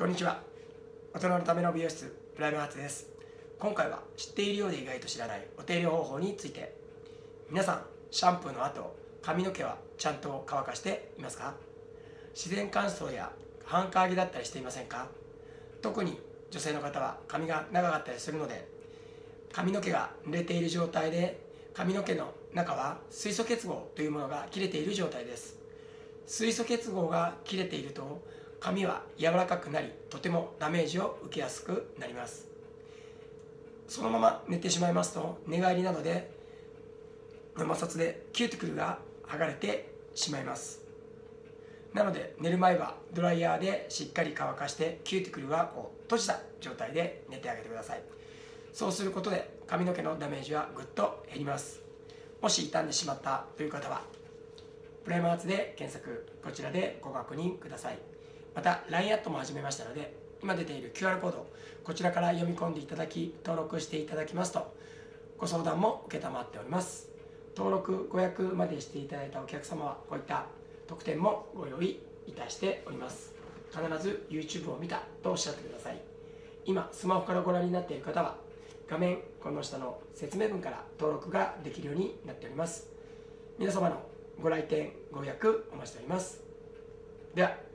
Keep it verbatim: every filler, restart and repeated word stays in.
こんにちは。大人のための美容室プライムアーツです。今回は知っているようで意外と知らないお手入れ方法について。皆さん、シャンプーの後髪の毛はちゃんと乾かしていますか？自然乾燥や半乾きだったりしていませんか？特に女性の方は髪が長かったりするので、髪の毛が濡れている状態で髪の毛の中は水素結合というものが切れている状態です。水素結合が切れていると髪は柔らかくなり、とてもダメージを受けやすくなります。そのまま寝てしまいますと、寝返りなどで摩擦でキューティクルが剥がれてしまいます。なので寝る前はドライヤーでしっかり乾かして、キューティクルはこう閉じた状態で寝てあげてください。そうすることで髪の毛のダメージはぐっと減ります。もし傷んでしまったという方はプライムアーツで検索、こちらでご確認ください。また ライン アットも始めましたので、今出ている キューアール コード、こちらから読み込んでいただき、登録していただきますとご相談も承っております。登録ご予約までしていただいたお客様はこういった特典もご用意いたしております。必ず YouTube を見たとおっしゃってください。今スマホからご覧になっている方は画面この下の説明文から登録ができるようになっております。皆様のご来店ご予約お待ちしております。では